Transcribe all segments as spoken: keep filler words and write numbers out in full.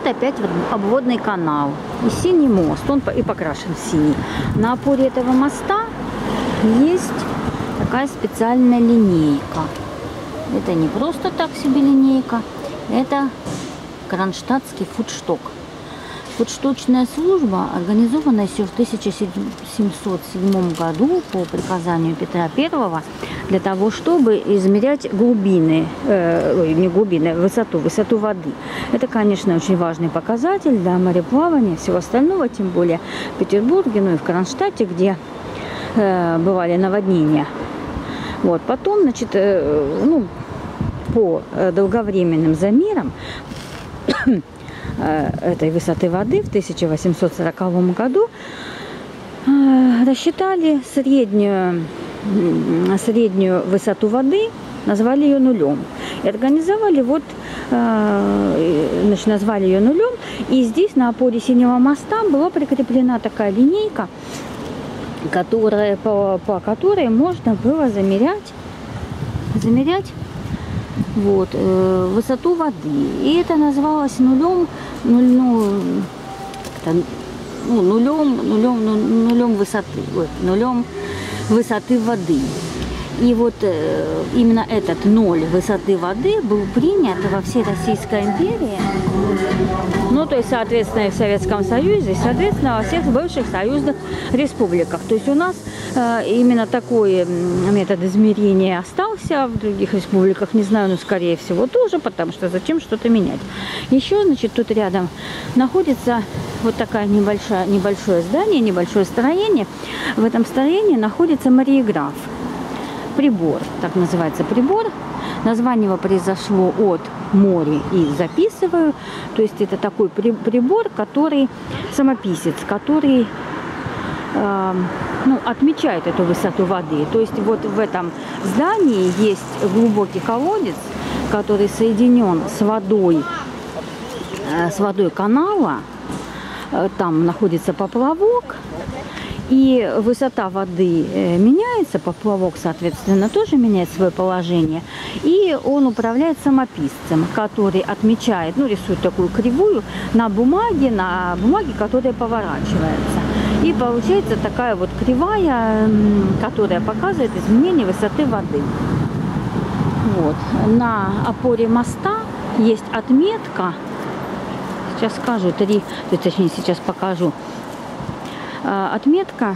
Вот опять вот обводный канал и синий мост, он и покрашен в синий. На опоре этого моста есть такая специальная линейка. Это не просто так себе линейка, это кронштадтский фудшток. Фудшточная служба организована еще в тысяча семьсот седьмом году по приказанию Петра Первого для того, чтобы измерять глубины, э, не глубины, высоту, высоту воды. Это, конечно, очень важный показатель для мореплавания, всего остального, тем более в Петербурге, ну и в Кронштадте, где э, бывали наводнения. Вот. Потом, значит, э, ну, по долговременным замерам этой высоты воды в тысяча восемьсот сороковом году рассчитали среднюю, среднюю высоту воды, назвали ее нулем. И организовали, вот, значит, назвали ее нулем. И здесь на опоре синего моста была прикреплена такая линейка, которая, по, по которой можно было замерять, замерять вот, э, высоту воды. И это называлось нулем, нуль, ну, ну, нулем, нулем, ну, нулем высоты, вот, нулем высоты воды. И вот э, именно этот ноль высоты воды был принят во всей Российской империи. Ну, то есть, соответственно, и в Советском Союзе, и, соответственно, во всех бывших союзных республиках. То есть у нас э, именно такой метод измерения остался, в других республиках, не знаю, но, скорее всего, тоже, потому что зачем что-то менять. Еще, значит, тут рядом находится вот такое небольшое, небольшое здание, небольшое строение. В этом строении находится мариеграф. Прибор, так называется прибор. Название его произошло от моря и записываю. То есть это такой прибор, который самописец, который э, ну, отмечает эту высоту воды. То есть вот в этом здании есть глубокий колодец, который соединен с водой, э, с водой канала. Э, там находится поплавок. И высота воды меняется, поплавок, соответственно, тоже меняет свое положение. И он управляет самописцем, который отмечает, ну, рисует такую кривую на бумаге, на бумаге, которая поворачивается. И получается такая вот кривая, которая показывает изменение высоты воды. Вот. На опоре моста есть отметка, сейчас скажу, три, точнее, сейчас покажу. Отметка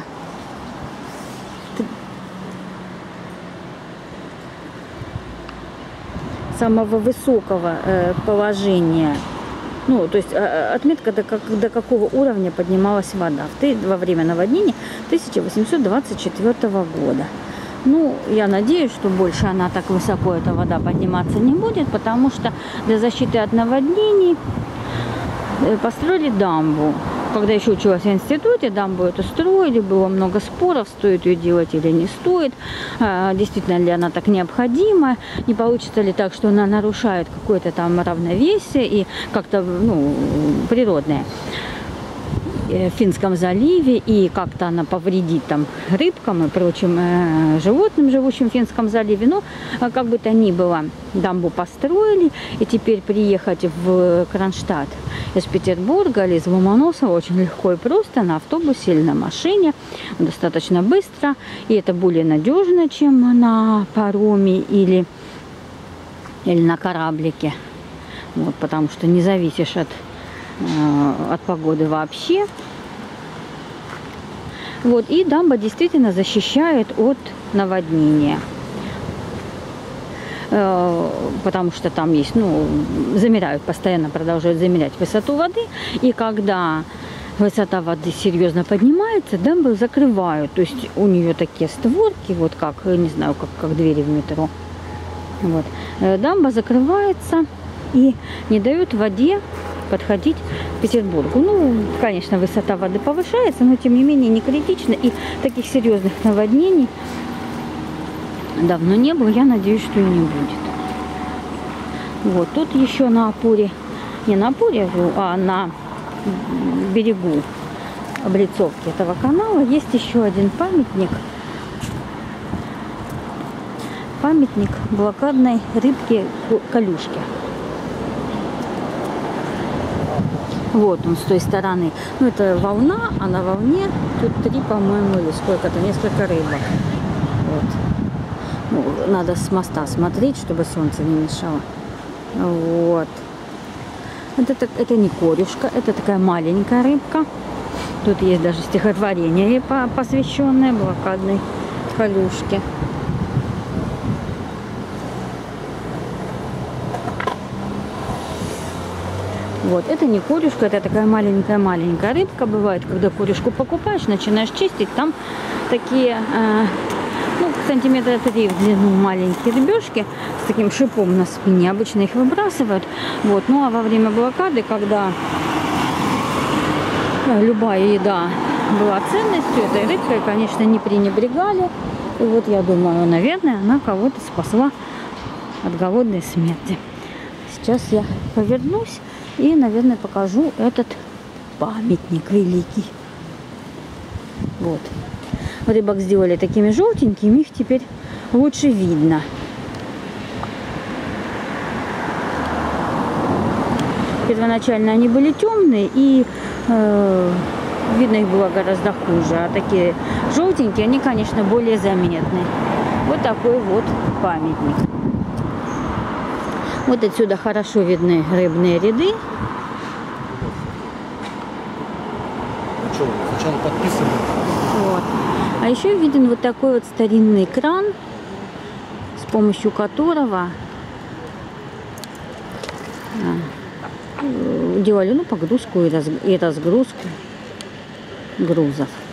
самого высокого положения, ну, то есть отметка, до, как, до какого уровня поднималась вода во время наводнения тысяча восемьсот двадцать четвёртого года. Ну, я надеюсь, что больше она так высоко, эта вода, подниматься не будет, потому что для защиты от наводнений построили дамбу. Когда еще училась в институте, дамбу эту строили, было много споров, стоит ее делать или не стоит, действительно ли она так необходима, не получится ли так, что она нарушает какое-то там равновесие и как-то, ну, природное в Финском заливе, и как-то она повредит там рыбкам и прочим э, животным, живущим в Финском заливе. Но как бы то ни было, дамбу построили, и теперь приехать в Кронштадт из Петербурга или из Ломоносова очень легко и просто на автобусе или на машине, достаточно быстро, и это более надежно, чем на пароме или, или на кораблике, вот, потому что не зависишь от от погоды вообще. Вот, и дамба действительно защищает от наводнения, потому что там есть, ну, замеряют, постоянно продолжают замерять высоту воды, и когда высота воды серьезно поднимается, дамбу закрывают, то есть у нее такие створки, вот как, не знаю, как, как двери в метро. Вот. Дамба закрывается и не дает воде подходить к Петербургу. Ну, конечно, высота воды повышается, но тем не менее не критично, и таких серьезных наводнений давно не было, я надеюсь, что и не будет. Вот, тут еще на опоре, не на опоре, а на берегу облицовки этого канала есть еще один памятник. Памятник блокадной рыбке Колюшке. Вот он с той стороны. Ну, это волна, а на волне тут три, по-моему, или сколько-то, несколько рыбок. Вот. Ну, надо с моста смотреть, чтобы солнце не мешало. Вот. Это, это не корюшка, это такая маленькая рыбка. Тут есть даже стихотворение ей посвященное блокадной колюшке. Вот, это не корюшка, это такая маленькая-маленькая рыбка. Бывает, когда корюшку покупаешь, начинаешь чистить, там такие, э, ну, сантиметра три в длину маленькие рыбешки с таким шипом на спине. Обычно их выбрасывают. Вот, ну а во время блокады, когда э, любая еда была ценностью, этой рыбкой, конечно, не пренебрегали. И вот я думаю, наверное, она кого-то спасла от голодной смерти. Сейчас я повернусь и, наверное, покажу этот памятник великий. Вот. Рыбок сделали такими желтенькими, их теперь лучше видно. Первоначально они были темные, и э, видно их было гораздо хуже. А такие желтенькие, они, конечно, более заметны. Вот такой вот памятник. Вот отсюда хорошо видны рыбные ряды. Сначала подписано. Вот. А еще виден вот такой вот старинный кран, с помощью которого делали, ну, погрузку и разгрузку грузов.